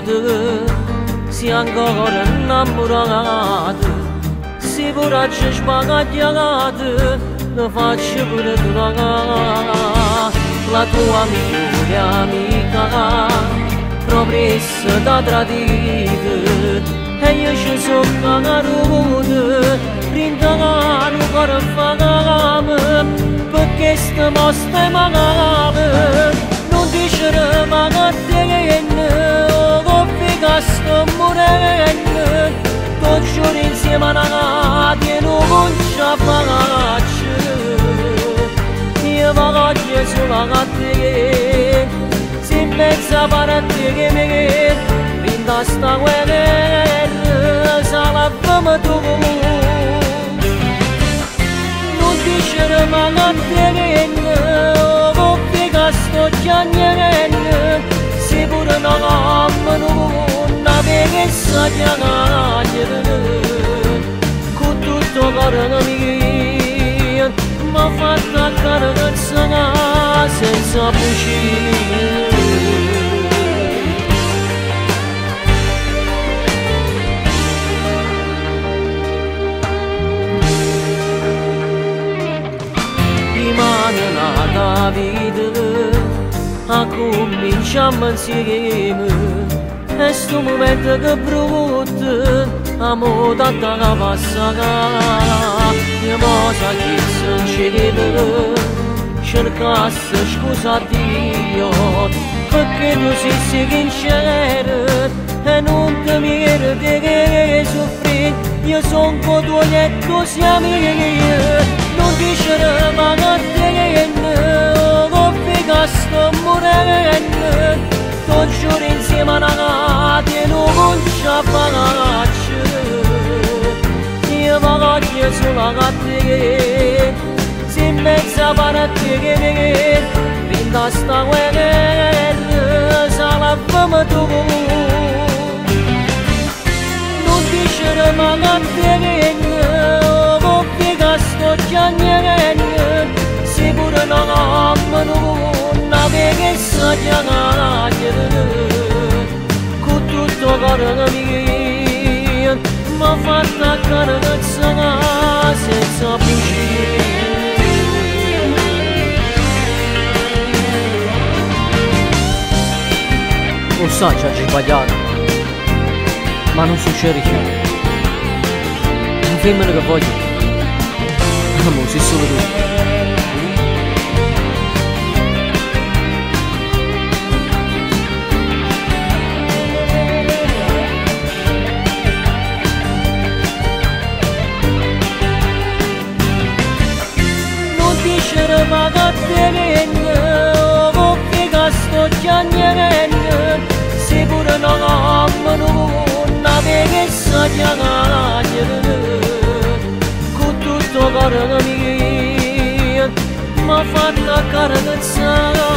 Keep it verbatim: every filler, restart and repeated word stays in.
venuto, si ancora innamorato, si poraccia spagagliato, lo faccio pure durare. La tua migliore amica, promessa da tradire, e io ci sono caduto, rindagano per fare, perché sta mostra magare, non dicere magare, oh figa sto morendo, tutti i giorni insieme a una e non concia faccio, io voglio solo a te, si pensa per te che mi vinta sta guerra, salvami tu. Dicere magari oh figa sto chiagnendo, se pure non non avevi sa chiagnare, con tutto cuore mio, m'ha fatto carezza senza fucile. La vita a cominciamo insieme, e sto momento che brutto amore tanta che passa, io mo sa chi succede, cercasse scusa Dio, perché tu sei sincero e non ti miri di soffrire, io sono con tuo e tu siamo io. Non dicere magari oh figa sto morendo, tutti i giorni insieme a una e non concia faccio, io voglio solo a te, si pensa per te che mi vinta sta guerra, salvami tu. Non dicere magari oh figa sto chiagnendo, se pure non non avevi sa chiagnare, con tutto cuore mio, m'ha fatto carezza senza fucile. Lo sai ci ha sbagliato, ma non succede più. Non femmina che voglio, amore, sei solo tu. Magari oh figa sto chiagnendo, se pure non non avevi sa chiagnare, con tutto cuore mio, m'ha fatto carezza